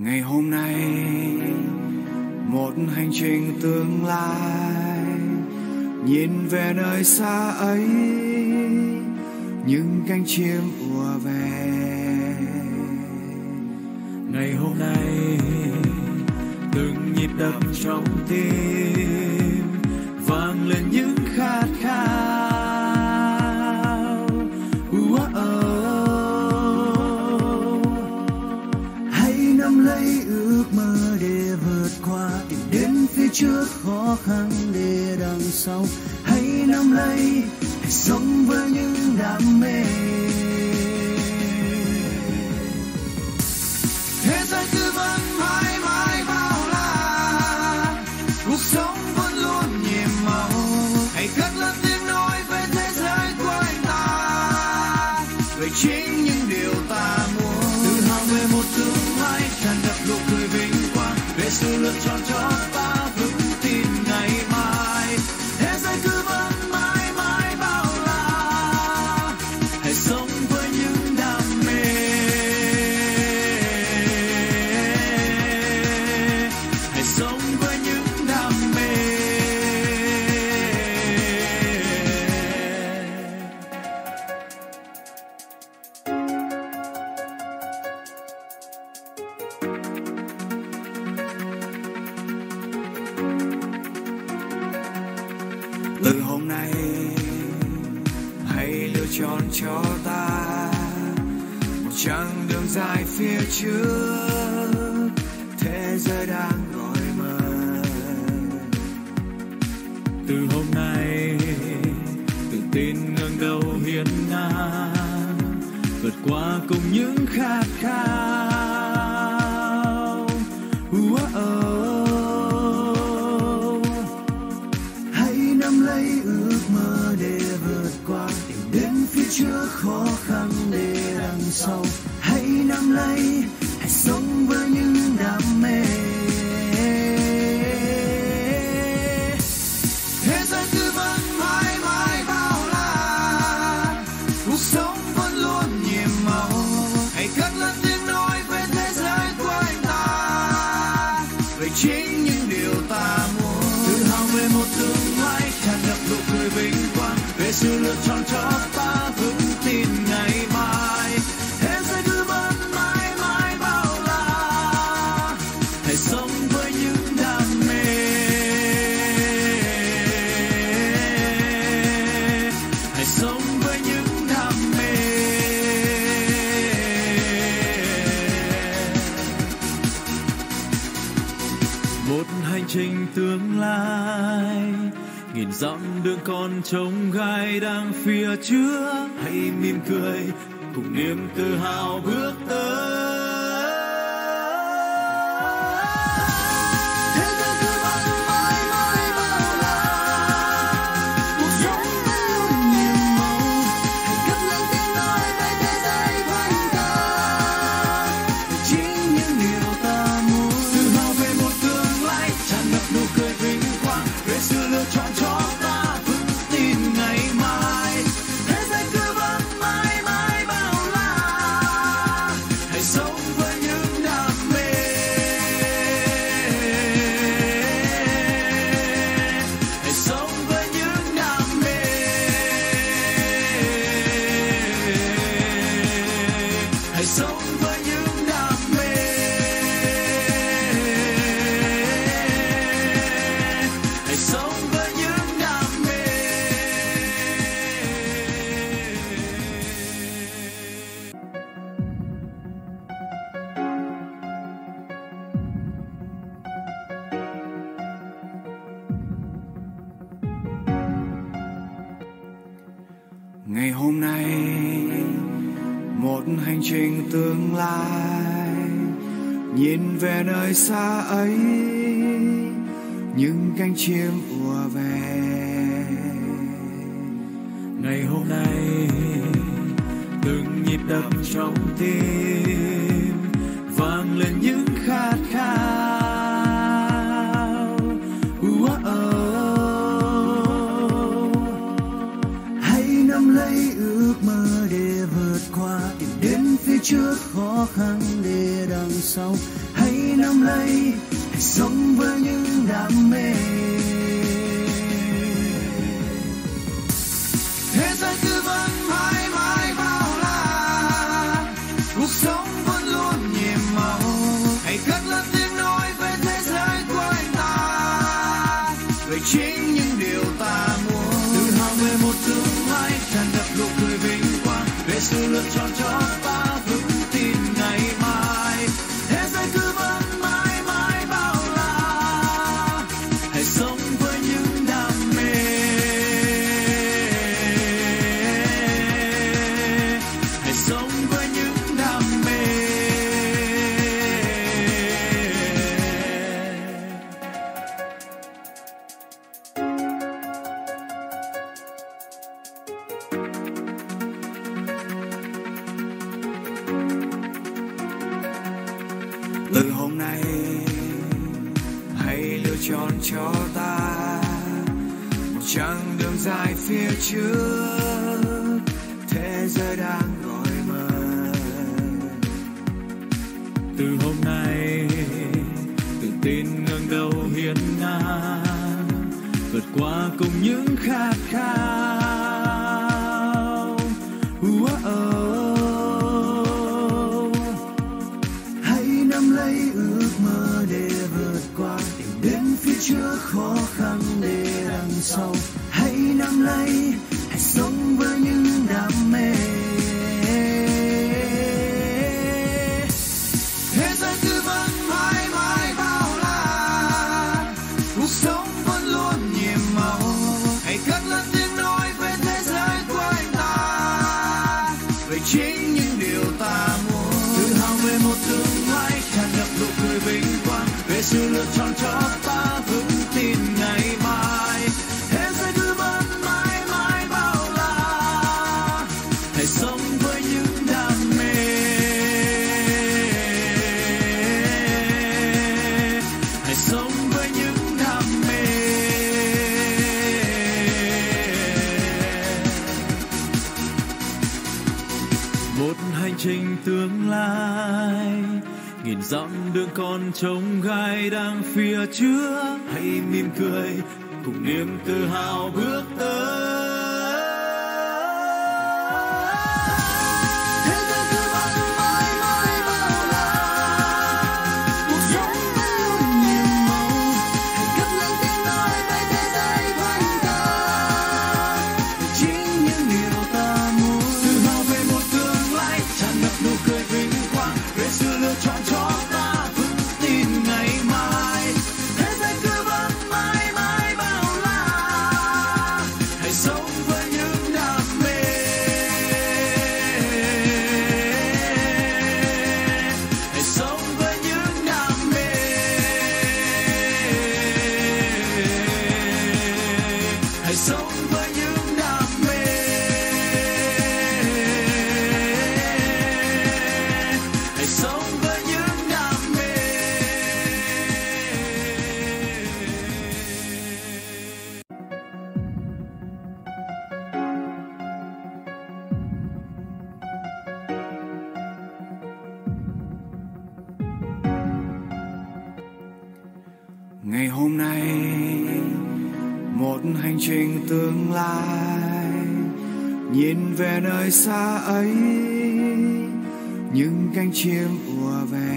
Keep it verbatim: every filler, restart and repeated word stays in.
Ngày hôm nay một hành trình tương lai, nhìn về nơi xa ấy những cánh chim ùa về. Ngày hôm nay từng nhịp đập trong tim vang lên những khát khao. Hãy nắm lấy ước mơ để vượt qua, tìm đến phía trước khó khăn để đằng sau. Hãy nắm lấy, hãy sống với những đam mê. Thế giới cứ vẫn mãi mãi bao la, cuộc sống vẫn luôn nhiệm màu. Hãy cất lên tiếng nói về thế giới của anh ta, về chính những điều ta muốn. Tự hào về một tương lai tràn ngập nụ cười vinh quang, về sự lựa chọn cho ta vững tin ngày mai. Thế giới cứ vẫn mãi mãi bao la, hãy sống với những đam mê. Hãy sống với những đam mê. Từ hôm nay hãy lựa chọn cho ta một chặng đường dài phía trước, thế giới đang gọi mời. Từ hôm nay tự tin ngẩng đầu hiên ngang, vượt qua cùng những khát khao. Hãy nắm lấy ước mơ để vượt qua, tìm đến phía trước khó khăn để đằng sau. Hãy nắm lấy, hãy sống với những đam mê. Thế giới cứ vẫn mãi mãi bao la, cuộc sống vẫn luôn nhiệm màu. Hãy cất lên tiếng nói về thế giới của anh ta, về chính những điều ta muốn. Tự hào về một tương lai tràn ngập nụ cười vinh quang, về sự lựa chọn cho ta vững tin ngày mai. Thế giới cứ vẫn mãi mãi bao la, hãy sống với những đam mê. Hãy sống với những đam mê. Một hành trình tương lai, nghìn dặm đường còn trông gai đang phía trước. Hãy mỉm cười cùng niềm tự hào bước tới. Thế giới cứ vẫn mãi mãi bao la, cuộc sống vẫn luôn nhiệm màu. Hãy cất lên tiếng nói về thế giới của anh ta, về chính những điều ta muốn. Tự hào về một tương lai tràn ngập nụ cười vinh quang, về sự lựa chọn cho ta vững tin ngày mai. Thế giới cứ vẫn mãi mãi bao la, hãy sống với những đam mê. Hãy sống với những đam mê. Hãy sống với những đam mê. Hãy sống với những đam mê. Ngày hôm nay một hành trình tương lai, nhìn về nơi xa ấy những cánh chim ùa về. Ngày hôm nay từng nhịp đập trong tim vang lên những khát khao. Hãy nắm lấy ước mơ để vượt qua, tìm đến phía trước khó khăn để đằng sau. Hãy sống với những đam mê. Thế giới cứ vẫn mãi mãi bao la, cuộc sống vẫn luôn nhiệm màu. Hãy cất lên tiếng nói về thế giới của anh ta, về chính những điều ta muốn. Tự hào về một tương lai tràn ngập nụ cười vinh quang, về sự lựa chọn cho ta vững tin ngày mai. Thế giới cứ vẫn mãi mãi bao la, hãy sống với những đam mê. Hãy sống với những đam mê. Từ hôm nay hãy lựa chọn cho ta một chặng đường dài phía trước, thế giới đang gọi mời. Từ hôm nay tự tin ngẩng đầu hiên ngang, vượt qua cùng những khát khao. Hãy nắm lấy ước mơ để vượt qua, tìm đến phía trước khó khăn để đằng sau. Hãy nắm lấy, hãy sống với những đam mê. Thế giới cứ vẫn mãi mãi bao la, cuộc sống vẫn luôn nhiệm màu. Hãy cất lên tiếng nói về thế giới của anh ta, về chính những điều ta muốn. Tự hào về một tương lai tràn ngập nụ cười vinh quang, về sự lựa chọn cho ta vững tin ngày mai. Thế giới cứ vẫn mãi mãi bao la, hãy sống với những đam mê. Hãy sống với những đam mê. Một hành trình tương lai, nghìn dặm đường còn trông gai đang phía trước. Hãy mỉm cười cùng niềm tự hào bước tới. Thế giới cứ vẫn mãi mãi bao la, cuộc sống vẫn luôn nhiệm màu. Hãy cất lên tiếng nói về thế giới của anh ta, về chính những điều ta muốn. Tự hào về một tương lai tràn ngập nụ cười vinh quang, về sự lựa chọn cho ta vững tin ngày mai. Thế giới cứ vẫn mãi mãi bao la, hãy sống với những đam mê. Hãy sống với những đam mê. Hãy sống với những đam mê. Hãy sống với những đam mê. Ngày hôm nay một hành trình tương lai, nhìn về nơi xa ấy những cánh chim ùa về.